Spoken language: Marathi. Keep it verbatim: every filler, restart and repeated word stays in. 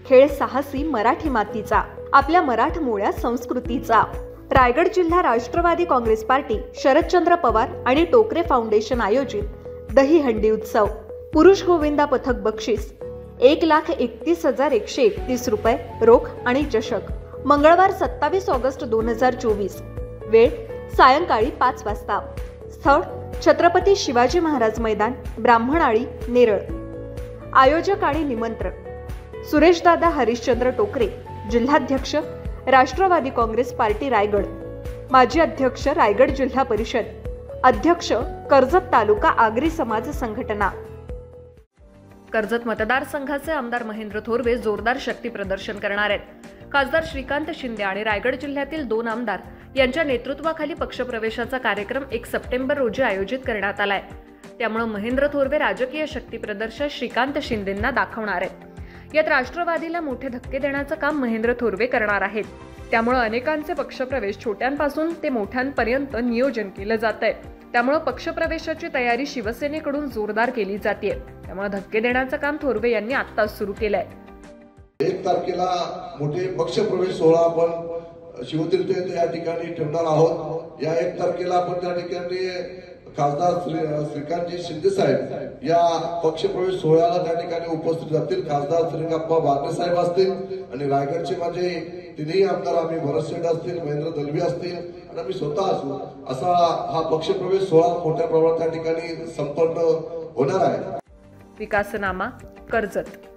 खेळ साहसी मराठी मातीचा, आपल्या मराठमोळ्या संस्कृतीचा। रायगड जिल्हा राष्ट्रवादी काँग्रेस पार्टी, शरदचंद्र पवार आणि टोकरे फाउंडेशन आयोजित दहीहंडी उत्सव। पुरुष गोविंदा पथक बक्षीस एक लाख एकतीस हजार एकशे एकतीस रुपये रोख आणि चषक। मंगळवार सत्तावीस ऑगस्ट दोन हजार चोवीस। वेळ सायंकाळी पाच वाजता। स्थळ छत्रपती शिवाजी महाराज मैदान, ब्राह्मणाळी, नेरळ। आयोजक आणि निमंत्रक सुरेशदादा हरिश्चंद्र टोकरे, जिल्हाध्यक्ष राष्ट्रवादी काँग्रेस पार्टी रायगड, माजी अध्यक्ष रायगड जिल्हा परिषद, अध्यक्ष कर्जत तालुका आगरी समाज संघटना। कर्जत मतदारसंघाचे आमदार महेंद्र थोरवे जोरदार शक्ती प्रदर्शन करणार आहेत। खासदार श्रीकांत शिंदे आणि रायगड जिल्ह्यातील दोन आमदार यांच्या नेतृत्वाखाली पक्षप्रवेशाचा कार्यक्रम एक सप्टेंबर रोजी आयोजित करण्यात आलाय। त्यामुळे महेंद्र थोरवे राजकीय शक्ती प्रदर्शन श्रीकांत शिंदेंना दाखवणार आहेत। यात राष्ट्रवादीला मोठे धक्के देण्याचं काम महेंद्र थोरवे करणार आहेत। त्यामुळे अनेकांचे पक्षप्रवेश छोट्यांपासून ते मोठ्यांपर्यंत नियोजन केलं जात आहे। त्यामुळे पक्षप्रवेशाची तयारी शिवसेनेकडून जोरदार केली जाते। त्यामुळे धक्के देण्याचं काम थोरवे यांनी आत्ताच सुरू केलंय। एक तारखेला मोठे पक्षप्रवेश सोहळा आपण शिवतीर्थ या ठिकाणी ठेवणार आहोत। या एक तारखेला आपण त्या ठिकाणी खासदार श्री श्रीकांतजी शिंदे साहेब या पक्षप्रवेश सोहळ्याला त्या ठिकाणी उपस्थित राहतील। खासदार श्रीकांतप्पा बारणे साहेब असतील आणि रायगडचे माझे तिन्ही आमदार आम्ही भरत शेठ असतील, महेंद्र दलवी असतील आणि आम्ही स्वतः असू असा हा पक्षप्रवेश सोहळा मोठ्या प्रमाणात त्या ठिकाणी संपन्न होणार आहे। विकासनामा कर्जत।